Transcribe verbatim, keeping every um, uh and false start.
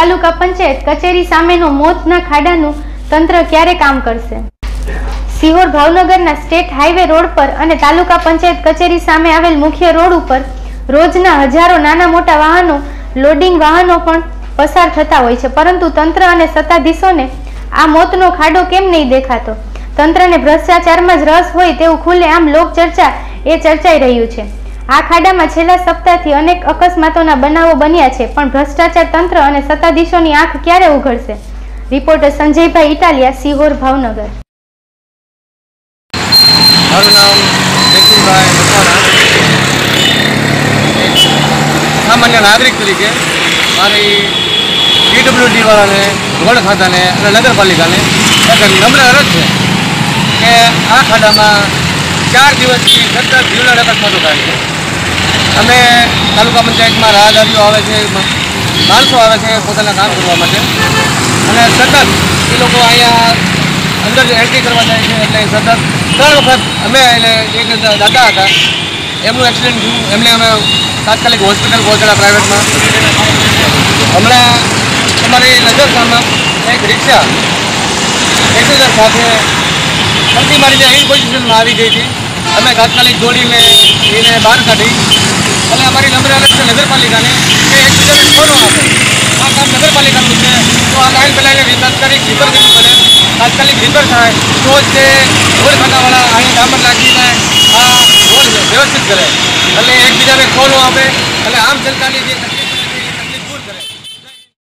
તાલુકા પંચાયત કચેરી સામેનો મોતના ખાડાનું તંત્ર ક્યારે કામ કરશે? સિહોર ભાવનગરના સ્ટેટ હાઈવે રોડ પર અને તાલુકા પંચાયત કચેરી સામે આવેલ મુખ્ય રોડ ઉપર રોજના હજારો નાના મોટા વાહનો, લોડિંગ વાહનો પણ પસાર થતા હોય છે, પરંતુ તંત્ર અને સત્તાધીશોને આ મોતનો ખાડો કેમ નહીં દેખાતો? તંત્રને ભ્રષ્ટાચારમાં જ રસ હોય તેવું ખુલ્લે આમ લોક ચર્ચા એ ચર્ચાઈ રહ્યું છે। આ ખાડામાં છેલ્લા સપ્તાહથી અનેક અકસ્માતોના બનાવો બન્યા છે, પણ ભ્રષ્ટાચાર તંત્ર અને સત્તાધીશોની આંખ ક્યારે ઉઘડશે? રિપોર્ટર સંજયભાઈ ઇટાલિયા, સિહોર, ભાવનગર। મારું નામ જયસિંહભાઈ મકવાણા। સામાન્ય નાગરિક તરીકે મારી પીડબ્લ્યુડી વાળાને, ગોળ ખાતાને અને નગરપાલિકાને એક નમ્ર અરજ છે કે આ ખાડામાં ચાર દિવસથી સતત જીવલેણ અકસ્માતો થાય છે। અમે તાલુકા પંચાયતમાં રાહદારીઓ આવે છે, માણસો આવે છે પોતાના કામ કરવા માટે, અને સતત એ લોકો અહીંયા અંદર એન્ટ્રી કરવા જાય છે એટલે સતત ત્રણ વખત અમે એટલે એક દાદા હતા, એમનું એક્સિડન્ટ થયું, એમને અમે તાત્કાલિક હોસ્પિટલ પહોંચેલા પ્રાઇવેટમાં। હમણાં અમારી નજર સામે એક રિક્ષા એક્સિડન્ટ સાથે ફરતી મારીને એવી પોઝિશનમાં આવી ગઈ હતી। અમે તાત્કાલિક દોડીને એને બહાર કાઢી અને અમારી નમ્ર અરજ છે નગરપાલિકાને કે એક્સિડન્ટ ખોલો આપે, આ કામ નગરપાલિકાનું છે, તો આ લાઈન પહેલાં એને તાત્કાલિક રિપેર કરવી પડે, તાત્કાલિક રિપેર થાય તો જ તે રોડ ખાતાવાળા અહીં ડામર નાખીને આ રોડ વ્યવસ્થિત કરે, એટલે એકબીજાને ખોલો આપે, એટલે આમ જનતાની જે